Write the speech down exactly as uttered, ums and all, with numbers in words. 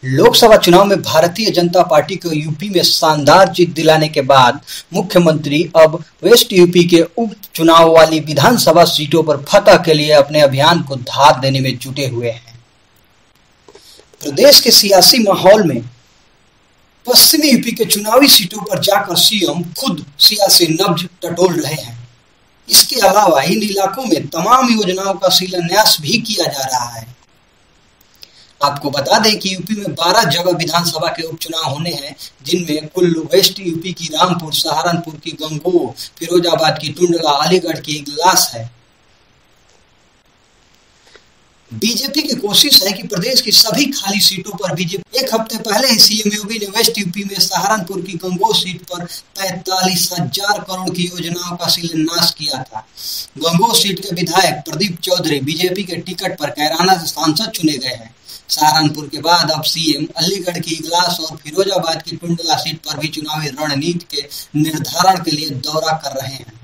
लोकसभा चुनाव में भारतीय जनता पार्टी को यूपी में शानदार जीत दिलाने के बाद मुख्यमंत्री अब वेस्ट यूपी के उपचुनाव वाली विधानसभा सीटों पर फतह के लिए अपने अभियान को धार देने में जुटे हुए हैं। प्रदेश के सियासी माहौल में पश्चिमी यूपी के चुनावी सीटों पर जाकर सीएम खुद सियासी नब्ज टटोल रहे हैं। इसके अलावा इन इलाकों में तमाम योजनाओं का शिलान्यास भी किया जा रहा है। आपको बता दें कि यूपी में बारह जगह विधानसभा के उपचुनाव होने हैं, जिनमें कुल्लू, वेस्ट यूपी की रामपुर, सहारनपुर की गंगोह, फिरोजाबाद की टुंडला, अलीगढ़ की इगलास है। बीजेपी की कोशिश है कि प्रदेश की सभी खाली सीटों पर बीजेपी एक हफ्ते पहले ही सीएम योगी ने वेस्ट यूपी में सहारनपुर की गंगोह सीट पर पैंतालीस हजार करोड़ की योजनाओं का शिलान्यास किया था। गंगोह सीट के विधायक प्रदीप चौधरी बीजेपी के टिकट पर कैराना से सांसद चुने गए हैं। सहारनपुर के बाद अब सीएम अलीगढ़ की इगलास और फिरोजाबाद की टुंडला सीट पर भी चुनावी रणनीति के निर्धारण के लिए दौरा कर रहे हैं।